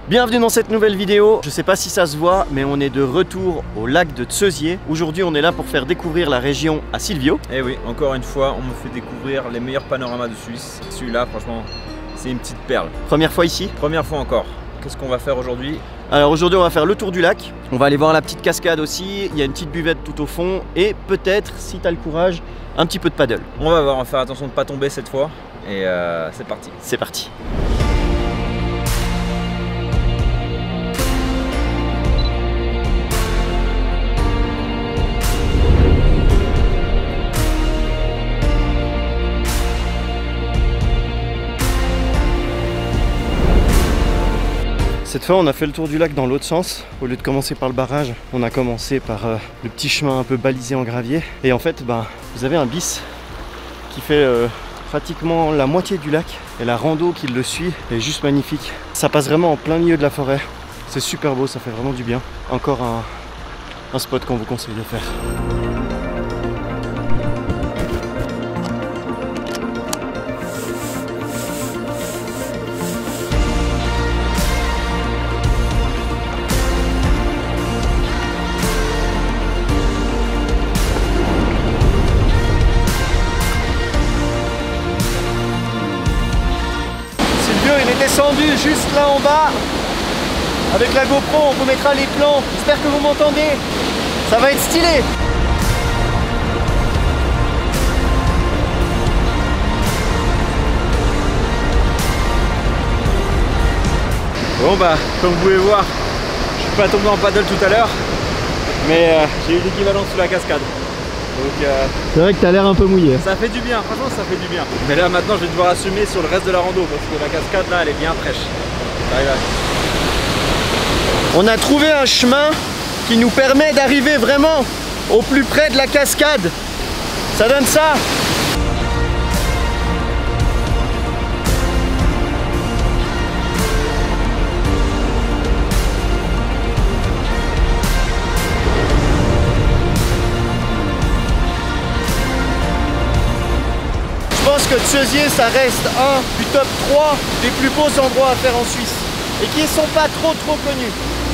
Bienvenue dans cette nouvelle vidéo. Je sais pas si ça se voit, mais on est de retour au lac de Tseusier. Aujourd'hui, on est là pour faire découvrir la région à Silvio. Et oui, encore une fois, on me fait découvrir les meilleurs panoramas de Suisse. Celui-là, franchement, c'est une petite perle. Première fois ici? Première fois encore. Qu'est-ce qu'on va faire aujourd'hui? Alors aujourd'hui, on va faire le tour du lac. On va aller voir la petite cascade aussi. Il y a une petite buvette tout au fond. Et peut-être, si tu as le courage, un petit peu de paddle. On va voir, on va faire attention de ne pas tomber cette fois. Et c'est parti. C'est parti. Cette fois, on a fait le tour du lac dans l'autre sens. Au lieu de commencer par le barrage, on a commencé par le petit chemin un peu balisé en gravier. Et en fait, vous avez un bis qui fait pratiquement la moitié du lac. Et la rando qui le suit est juste magnifique. Ça passe vraiment en plein milieu de la forêt. C'est super beau, ça fait vraiment du bien. Encore un spot qu'on vous conseille de faire. Il est descendu juste là en bas. Avec la GoPro, on vous mettra les plans. J'espère que vous m'entendez. Ça va être stylé. Bon comme vous pouvez voir, je suis pas tombé en paddle tout à l'heure, mais j'ai eu l'équivalent sous la cascade. Donc c'est vrai que tu as l'air un peu mouillé. Ça fait du bien, franchement ça fait du bien. Mais là maintenant je vais devoir assumer sur le reste de la rando parce que la cascade là elle est bien fraîche. On a trouvé un chemin qui nous permet d'arriver vraiment au plus près de la cascade. Ça donne ça. Je pense que Tseusier, ça reste un du top 3 des plus beaux endroits à faire en Suisse et qui ne sont pas trop connus.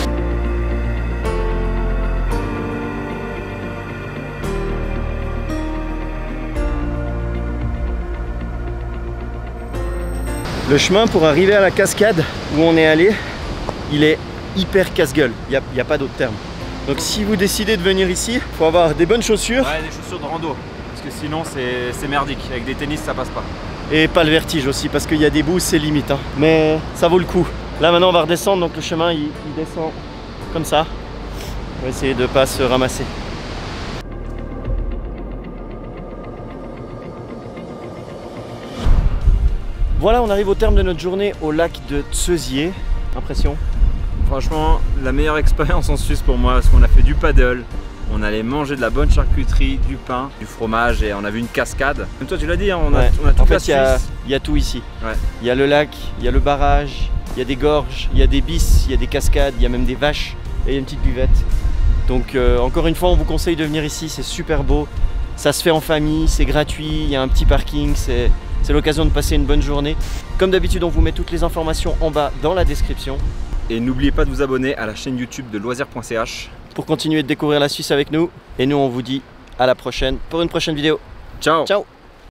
Le chemin pour arriver à la cascade où on est allé, il est hyper casse-gueule, il n'y a pas d'autre terme. Donc si vous décidez de venir ici, il faut avoir des bonnes chaussures. Ouais, des chaussures de rando. Parce que sinon c'est merdique, avec des tennis ça passe pas. Et pas le vertige aussi, parce qu'il y a des bouts, c'est limite. Hein. Mais ça vaut le coup. Là maintenant on va redescendre, donc le chemin il descend comme ça. On va essayer de ne pas se ramasser. Voilà, on arrive au terme de notre journée au lac de Tseusier. Impression? Franchement, la meilleure expérience en Suisse pour moi, parce qu'on a fait du paddle. On allait manger de la bonne charcuterie, du pain, du fromage et on a vu une cascade. Comme toi tu l'as dit, hein, on a tout en fait, Suisse. Il y a tout ici. Ouais. Il y a le lac, il y a le barrage, il y a des gorges, il y a des bis, il y a des cascades, il y a même des vaches et il y a une petite buvette. Donc encore une fois, on vous conseille de venir ici, c'est super beau. Ça se fait en famille, c'est gratuit, il y a un petit parking, c'est l'occasion de passer une bonne journée. Comme d'habitude, on vous met toutes les informations en bas dans la description. Et n'oubliez pas de vous abonner à la chaîne YouTube de loisirs.ch pour continuer de découvrir la Suisse avec nous. Et nous, on vous dit à la prochaine pour une prochaine vidéo. Ciao. Ciao.